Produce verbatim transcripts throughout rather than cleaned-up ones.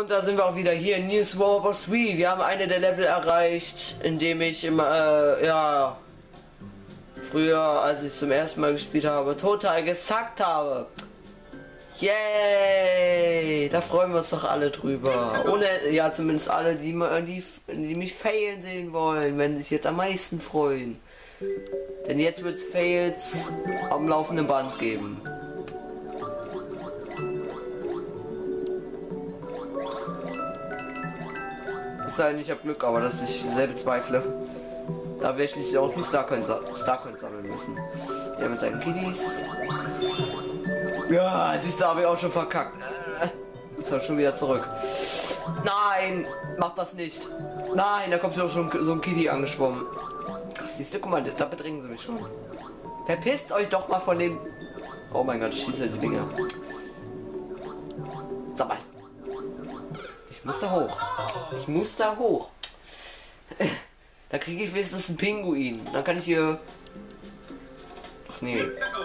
Und da sind wir auch wieder hier in New Super Three. Wir haben eine der Level erreicht, in dem ich immer, äh, ja, früher, als ich zum ersten Mal gespielt habe, total gesackt habe. Yay! Da freuen wir uns doch alle drüber. Ohne, ja, zumindest alle, die, die, die mich failen sehen wollen, wenn sich jetzt am meisten freuen. Denn jetzt wird es Fails am laufenden Band geben. Es sei denn, ich habe Glück, aber dass ich selber zweifle. Da werde ich schließlich auch die Starcoins Starcoins sammeln müssen. Der mit seinen Kiddies. Ja, siehst du, habe ich auch schon verkackt. Ist halt schon wieder zurück. Nein, mach das nicht. Nein, da kommt schon so ein Kitty angeschwommen. Ach, siehst du, guck mal, da bedrängen sie mich schon. Verpisst euch doch mal von dem... Oh mein Gott, ich schieße die Dinge. Sag mal. Ich muss da hoch. Ich muss da hoch. Da kriege ich wenigstens einen Pinguin. Dann kann ich hier... Ach nee.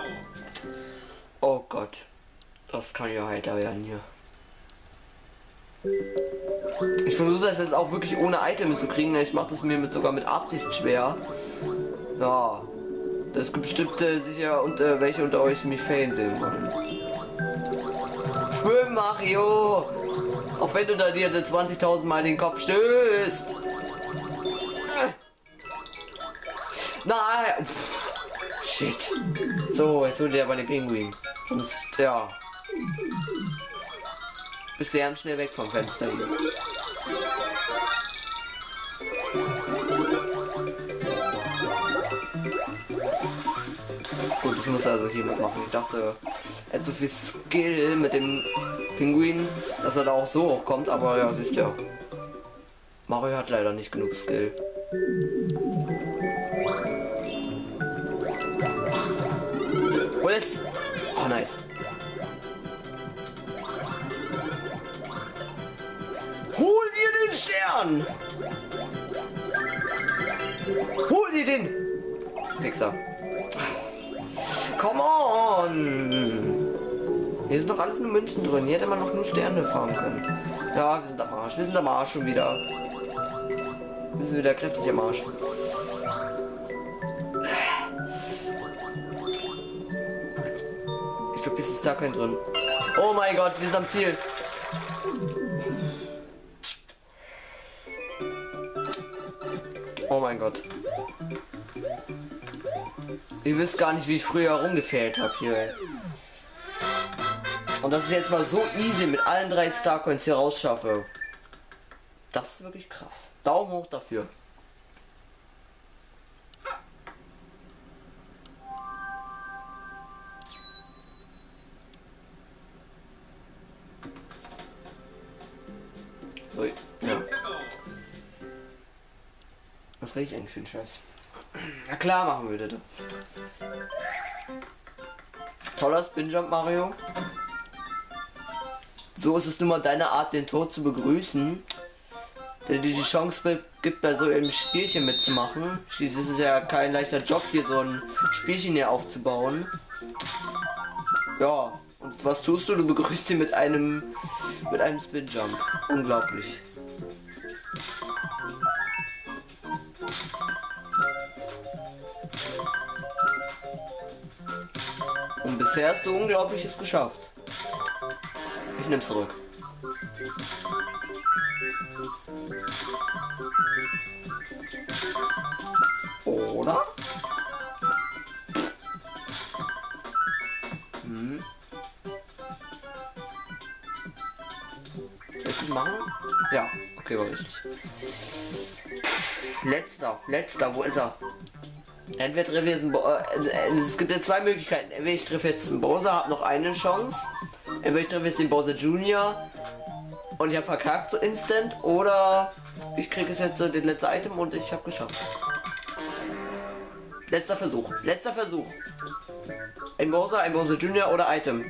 Oh Gott. Das kann ja heiter werden hier. Ich versuche das jetzt auch wirklich ohne Item zu kriegen. Ich mache das mir mit sogar mit Absicht schwer. Ja. Es gibt bestimmt äh, sicher und äh, welche unter euch mich failen sehen wollen. Schwimm, Mario! Auch wenn du da dir zwanzigtausend Mal den Kopf stößt. Nein! Shit. So, jetzt holt der bei den Pinguin. Sonst, ja. Bist du ganz schnell weg vom Fenster hier. Gut, ich muss also hier mitmachen. Ich dachte, er hat so viel Skill mit dem Pinguin, dass er da auch so hochkommt, aber ja, siehst ja. Mario hat leider nicht genug Skill. Wo ist? Oh, nice. Hol dir den Stern! Hol dir den! Fixer. Come on! Hier sind doch alles nur Münzen drin. Hier hätte man noch nur Sterne farmen können. Ja, wir sind am Arsch. Wir sind am Arsch schon wieder. Wir sind wieder kräftig am Arsch. Ich glaube, hier ist da kein drin. Oh mein Gott, wir sind am Ziel. Oh mein Gott. Ihr wisst gar nicht, wie ich früher rumgefehlt habe hier. Und dass ich jetzt mal so easy mit allen drei Starcoins hier rausschaffe. Das ist wirklich krass. Daumen hoch dafür. So, ja. Was rede ich eigentlich für einen Scheiß? Na klar, machen wir das. Toller Spinjump, Mario. So ist es nun mal deine Art, den Tod zu begrüßen, der dir die Chance gibt, bei so einem Spielchen mitzumachen. Schließlich ist es ja kein leichter Job, hier so ein Spielchen hier aufzubauen. Ja, und was tust du? Du begrüßt ihn mit einem mit einem Spinjump. Unglaublich. Und bisher hast du Unglaubliches geschafft. Ich nehme zurück. Oder? Hm. Richtig machen? Ja, okay, war richtig. Letzter, letzter, wo ist er? Entweder treffe ich jetzt einen äh, es gibt ja zwei Möglichkeiten. Entweder ich treffe jetzt einen Bowser, habe noch eine Chance. Entweder ich treffe jetzt den Bowser Junior und ich habe verkackt so instant, oder ich kriege es jetzt so den letzten Item und ich habe geschafft. Letzter Versuch. Letzter Versuch. Ein Bowser, ein Bowser Junior oder Item.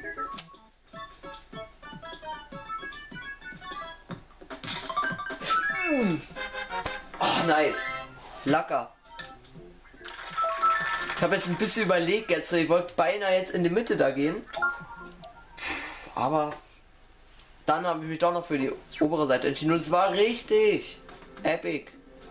Mm. Oh, nice. Lacker. Ich habe jetzt ein bisschen überlegt jetzt. Ich wollte beinahe jetzt in die Mitte da gehen. Aber Dann habe ich mich doch noch für die obere Seite entschieden und es war richtig epic.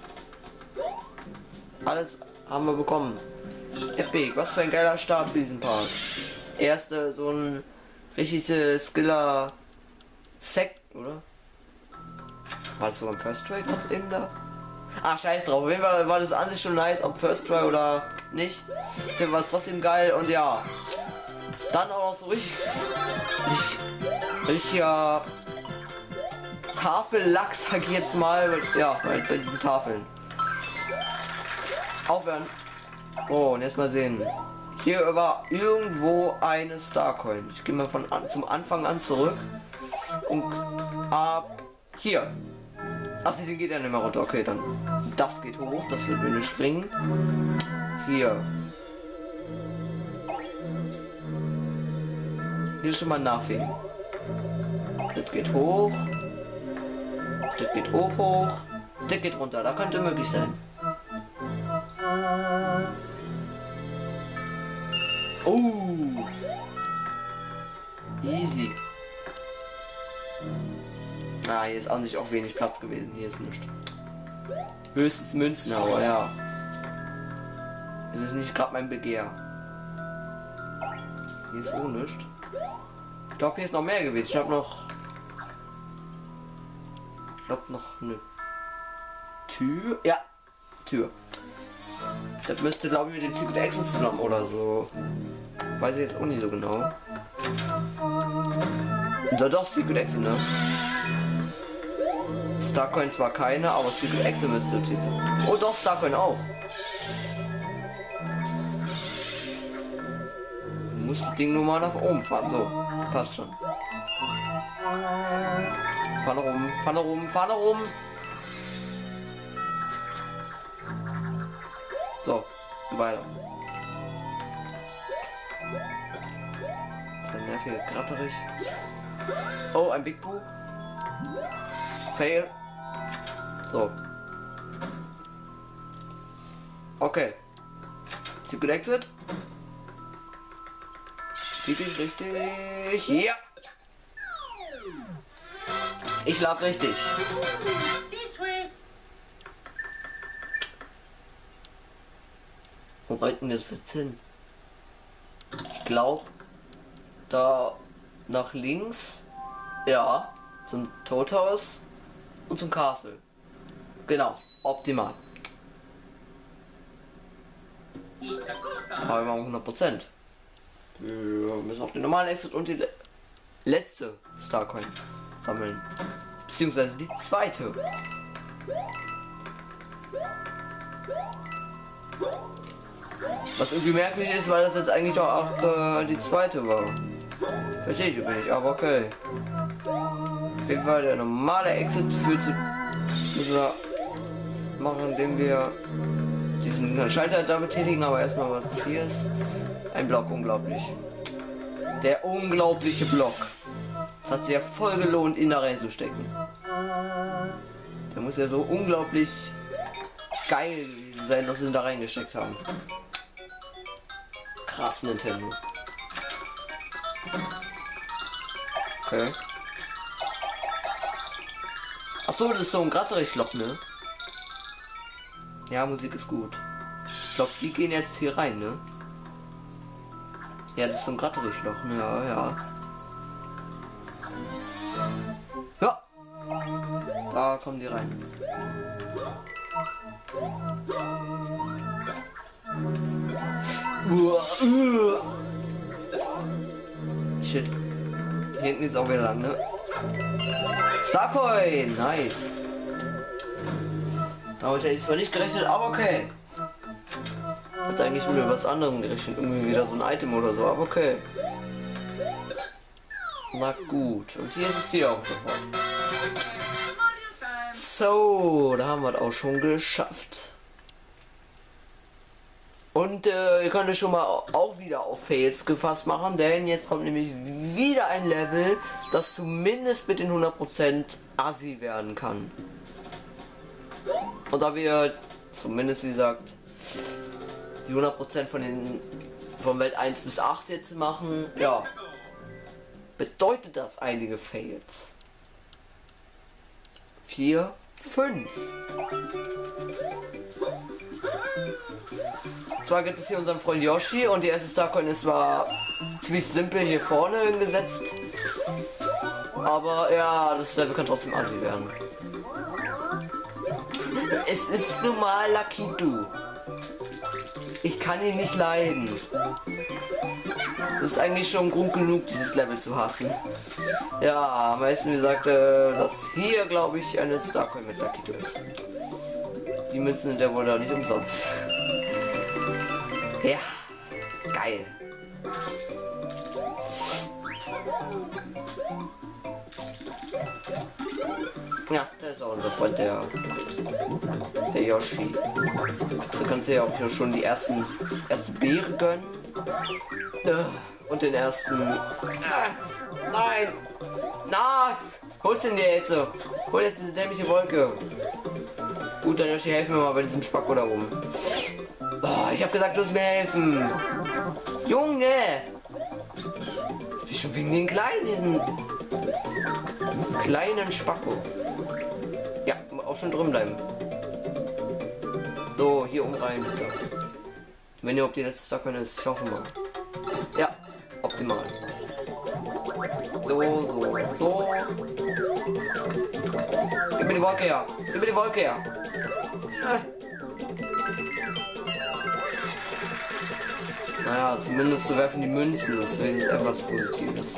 Alles haben wir bekommen. Epic, was für ein geiler Start für diesen Part. Erste so ein richtiges Skiller Sekt, oder? War das so ein First Try gerade eben da? Ah, scheiß drauf. Auf jeden Fall war das an sich schon nice, ob First Try oder nicht. Auf jeden Fall war es trotzdem geil und ja. Dann auch noch so richtig, richtig richtiger Tafellack, sag ich jetzt mal. Ja, bei, bei diesen Tafeln. Aufhören. Oh, und jetzt mal sehen. Hier war irgendwo eine Starcoin. Ich gehe mal von an, zum Anfang an zurück. Und ab hier. Ach, die geht ja nicht mehr runter. Okay, dann das geht hoch. Das wird mir nicht springen. Hier. Hier ist schon mal nothing. Das geht hoch. Das geht hoch, hoch. Das geht runter. Da könnte möglich sein. Oh. Easy. Ah, hier ist an sich auch wenig Platz gewesen. Hier ist nichts. Höchstens Münzen, aber ja. Es ist nicht gerade mein Begehr. Hier ist auch nichts. Ich glaube, hier ist noch mehr gewesen. Ich habe noch... Ich glaube noch eine Tür. Ja, Tür. Das müsste, glaube ich, mit dem Secret Access zusammen oder so. Weiß ich jetzt auch nicht so genau. Da doch, Secret Access, ne? Starcoin zwar keine, aber Secret Access müsste es jetzt. Oh doch, Starcoin auch. Muss das Ding nur mal nach oben fahren. So, passt schon. Fahr nach oben, fahr nach oben, fahr nach oben. So, weiter. So nervig, gratterig. Oh, ein Big Boo. Fail. So. Okay. Secret Exit. Richtig, richtig. Ja. Ich lag richtig. Wo wollten wir jetzt hin? Ich glaube, da nach links. Ja, zum Todhaus und zum Castle. Genau, optimal. Aber wir machen hundert Prozent. Wir müssen auch den normalen Exit und die le letzte Starcoin sammeln. Beziehungsweise die zweite. Was irgendwie merkwürdig ist, weil das jetzt eigentlich doch auch äh, die zweite war. Verstehe ich übrigens nicht, aber okay. Auf jeden Fall der normale Exit führt zu... Müssen wir machen, indem wir diesen Schalter da betätigen, aber erstmal was hier ist. Ein Block, unglaublich. Der unglaubliche Block. Das hat sich ja voll gelohnt, ihn da reinzustecken. Der muss ja so unglaublich geil gewesen sein, dass sie ihn da reingesteckt haben. Krass, Nintendo. Okay. Achso, das ist so ein Gratterich-Loch, ne? Ja, Musik ist gut. Ich glaube, die gehen jetzt hier rein, ne? Ja, das ist so ein Gratterich-Loch, ne? Ja, ja. Ja! Da kommen die rein. Shit. Hier hinten ist auch wieder lang, ne? Starcoin! Nice! Damit hätte ich zwar nicht gerechnet, aber okay. Hat eigentlich mit was anderem gerechnet. Irgendwie wieder so ein Item oder so, aber okay. Na gut. Und hier ist sie auch sofort. So, da haben wir es auch schon geschafft. Und äh, ihr könnt es schon mal auch wieder auf Fails gefasst machen, denn jetzt kommt nämlich wieder ein Level, das zumindest mit den hundert Prozent assi werden kann. Und da wir zumindest, wie gesagt, die hundert Prozent von den von Welt eins bis acht jetzt machen, ja, bedeutet das einige Fails. vier, fünf. Zwar gibt es hier unseren Freund Yoshi und die erste Starcoin ist zwar ziemlich simpel hier vorne hingesetzt, aber ja, das Level kann trotzdem assi werden. Es ist nun mal Lakitu. Ich kann ihn nicht leiden. Das ist eigentlich schon Grund genug, dieses Level zu hassen. Ja, am meisten wie gesagt, äh, dass hier glaube ich eine Starcoin mit Lakitu ist. Die Münzen sind ja wohl da nicht umsonst. Ja, geil. Ja, da ist auch unser Freund, der, der Yoshi. So kannst du ja auch hier schon die ersten erste Beere gönnen. Und den ersten... Nein! Na! Hol's ihn dir jetzt! Hol jetzt diese dämliche Wolke! Gut, dann Yoshi, helfen wir mal bei diesem Spacko da rum. Oh, ich hab gesagt, du musst mir helfen! Junge! Ich schon wegen den kleinen, diesen kleinen Spacko. Ja, auch schon drin bleiben. So, hier um rein, bitte. Wenn ihr ob die letzte Sache ist, ich hoffe mal. Ja, optimal. So, so, so. Gib mir die Wolke her. Gib mir die Wolke her. Naja, zumindest zu werfen die Münzen, das ist etwas Positives.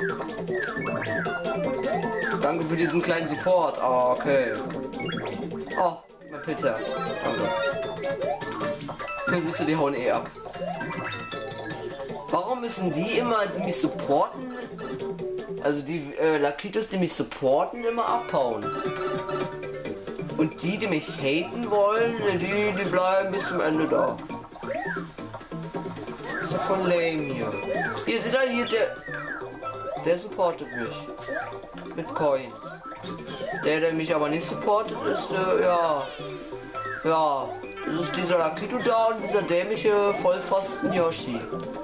Danke für diesen kleinen Support. Oh, okay. Oh, mein Pilzer. Danke. Dann siehst du, die hauen eh ab. Warum müssen die immer, die mich supporten? Also die äh, Lakitus, die mich supporten, immer abhauen. Und die, die mich haten wollen, die, die bleiben bis zum Ende da. Das ist ja voll lame hier. Hier, seht ihr, hier, der, der supportet mich. Mit Coins. Der, der mich aber nicht supportet, ist, äh, ja, ja, das ist dieser Lakitu da und dieser dämliche Vollpfosten Yoshi.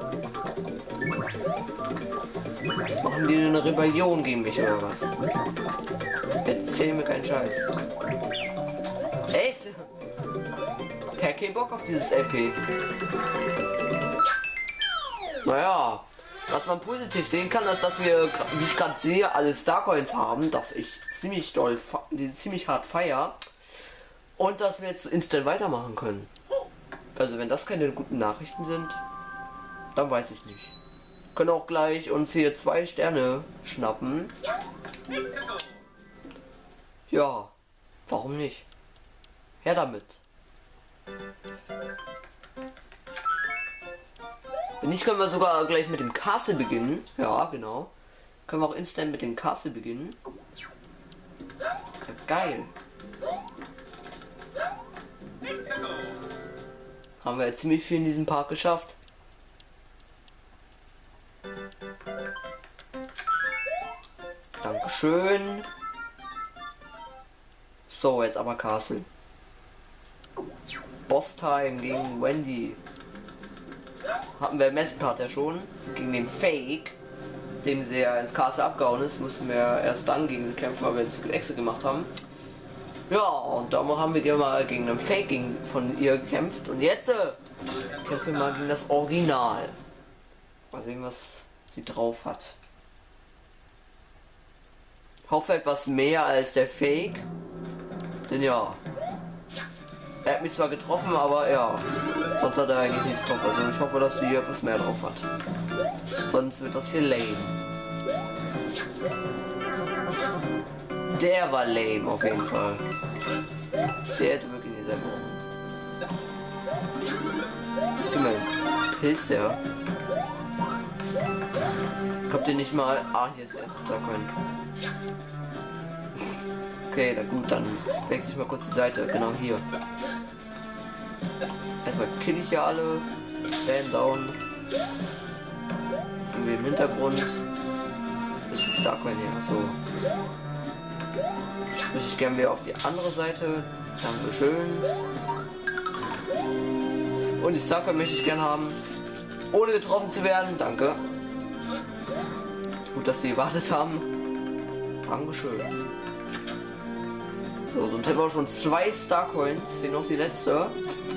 Machen die eine Rebellion gegen mich oder was? Erzähl mir keinen Scheiß. Echt? Der hat keinen Bock auf dieses L P. Naja, was man positiv sehen kann, ist, dass wir, wie ich gerade sehe, alle Starcoins haben, dass ich ziemlich doll, die ziemlich hart feier und dass wir jetzt instant weitermachen können. Also wenn das keine guten Nachrichten sind, dann weiß ich nicht. Wir können auch gleich uns hier zwei Sterne schnappen. Ja, warum nicht? Her damit. Wenn nicht, können wir sogar gleich mit dem Castle beginnen. Ja, genau. Können wir auch instant mit dem Castle beginnen. Ja, geil. Haben wir jetzt ziemlich viel in diesem Park geschafft. Dankeschön. So, jetzt aber Castle. Boss Time gegen Wendy. Hatten wir im Mess Part ja schon. Gegen den Fake, dem sie ja ins Castle abgehauen ist, mussten wir erst dann gegen sie kämpfen, weil wir zu viel Exe gemacht haben. Ja, und da haben wir mal gegen einen Fake gegen, von ihr gekämpft. Und jetzt äh, kämpfen wir mal gegen das Original. Mal sehen, was sie drauf hat. Hoffe etwas mehr als der Fake. Denn ja, er hat mich zwar getroffen, aber ja, sonst hat er eigentlich nichts drauf. Also ich hoffe, dass sie hier etwas mehr drauf hat. Sonst wird das hier lame. Der war lame auf jeden Fall. Der hätte wirklich nicht sehr brauchen. Gib mal einen Pilz her. Kommt ihr nicht mal... Ah, hier ist erstes Starcoin. Okay, na gut, dann wechsle ich mal kurz die Seite. Genau hier. Erstmal kill ich ja alle. Stand down. Sind wir im Hintergrund. Das ist Starcoin hier. So. Jetzt möchte ich gerne wieder auf die andere Seite. Dankeschön. Und die Starcoin möchte ich gerne haben. Ohne getroffen zu werden. Danke. Gut, dass sie gewartet haben. Dankeschön. So, sonst hätten wir schon zwei Star Coins. Fehlt noch die letzte.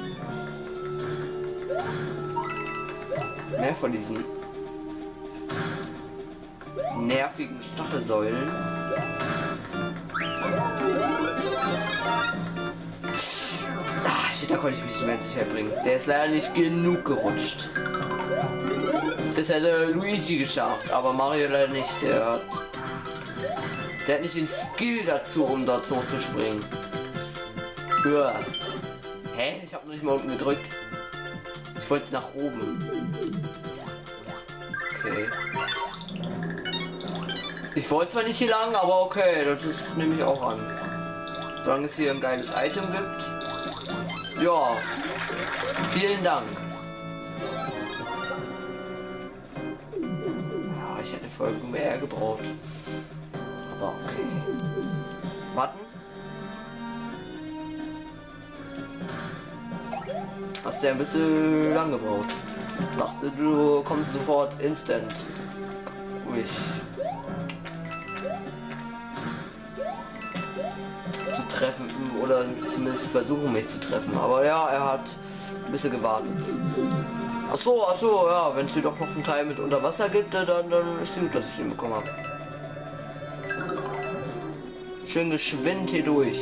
Mehr von diesen nervigen Stachelsäulen. Ah, shit, da konnte ich mich nicht sicher bringen. Der ist leider nicht genug gerutscht. Das hätte Luigi geschafft, aber Mario leider nicht. Der hat, der hat nicht den Skill dazu, um dort hochzuspringen. Uah. Hä? Ich habe noch nicht mal unten gedrückt. Ich wollte nach oben. Okay. Ich wollte zwar nicht hier lang, aber okay, das ist, nehme ich auch an. Solange es hier ein geiles Item gibt. Ja. Vielen Dank. Ja, ich hätte voll mehr gebraucht. Aber okay. Warten. Hast ja ein bisschen lang gebraucht. Ich dachte, du kommst sofort instant. Ruhig. Zu treffen oder zumindest versuchen mich zu treffen. Aber ja, er hat ein bisschen gewartet. Ach so, ach so, ja, wenn es hier doch noch einen Teil mit unter Wasser gibt, dann, dann ist gut, dass ich ihn bekommen habe. Schön geschwind hier durch.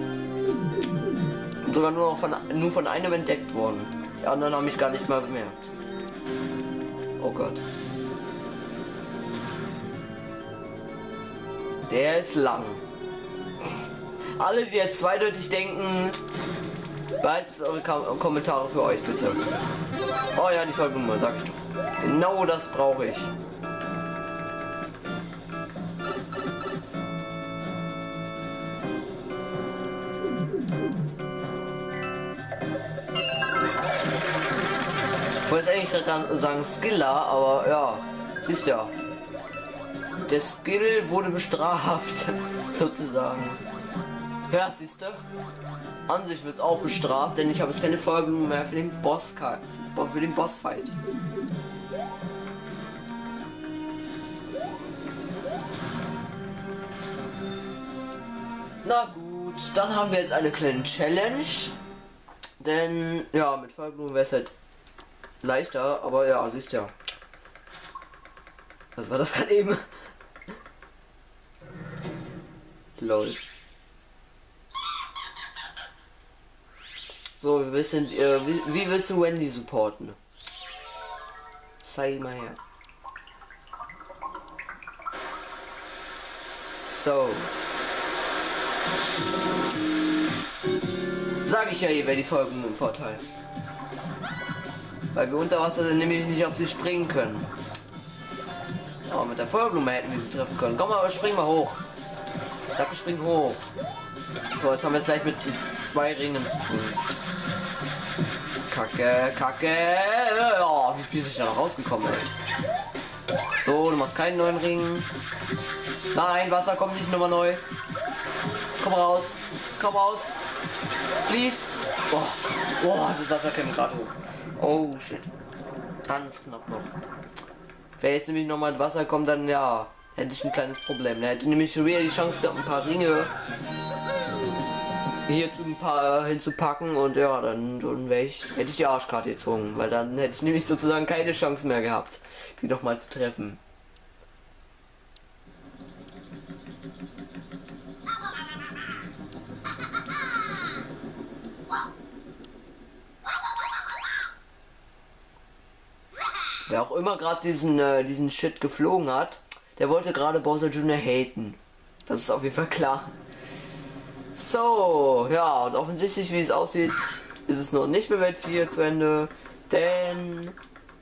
Und sogar nur noch von nur von einem entdeckt worden. Die anderen haben mich gar nicht mal bemerkt. Oh Gott. Der ist lang. Alle, die jetzt zweideutig denken, behaltet eure Kom Kommentare für euch, bitte. Oh ja, die Folgenummer, sag ich doch. Genau das brauche ich. Ich wollte eigentlich gerade sagen Skiller, aber ja, siehst ja. Der Skill wurde bestraft, sozusagen. Ja, siehst du? An sich wird es auch bestraft, denn ich habe jetzt keine Folgen mehr für den Boss, für den Bossfight. Na gut, dann haben wir jetzt eine kleine Challenge. Denn ja, mit Feuerblumen wäre es halt leichter, aber ja, siehst ja. Was war das gerade eben? Lol. So, wir wissen, äh, wie, wie willst du Wendy supporten? Zeig mal her. So. Sag ich ja, ihr wäre die Folgen im Vorteil. Weil wir unter Wasser sind, nämlich nicht auf sie springen können. Aber mit der Feuerblume hätten wir sie treffen können. Komm mal, spring mal hoch. Ich sag, wir springen hoch. So, jetzt haben wir es gleich mit zwei Ringen zu tun. Kacke, Kacke. Oh, wie bin ich da rausgekommen, ey. So, du machst keinen neuen Ring. Nein, Wasser kommt nicht nochmal neu. Komm raus. Komm raus. Please. Oh, oh, das Wasser käme gerade hoch. Oh, shit. Ganz knapp noch. Wenn jetzt nämlich nochmal Wasser kommt, dann ja, hätte ich ein kleines Problem. Er hätte nämlich schon wieder die Chance gehabt, ein paar Ringe hier zu ein paar hinzupacken und ja, dann, dann wäre ich, hätte ich die Arschkarte gezogen, weil dann hätte ich nämlich sozusagen keine Chance mehr gehabt, die noch mal zu treffen. Wer auch immer gerade diesen äh, diesen Shit geflogen hat, der wollte gerade Bowser Junior haten. Das ist auf jeden Fall klar. So, ja, und offensichtlich, wie es aussieht, ist es noch nicht mehr Welt vier zu Ende, denn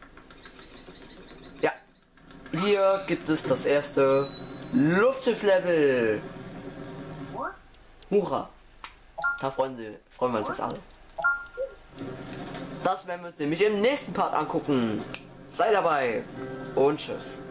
ja, hier gibt es das erste Luftschiff-Level. Hurra! Da freuen, sie, freuen wir uns das alle. Das werden wir uns nämlich im nächsten Part angucken. Sei dabei und tschüss.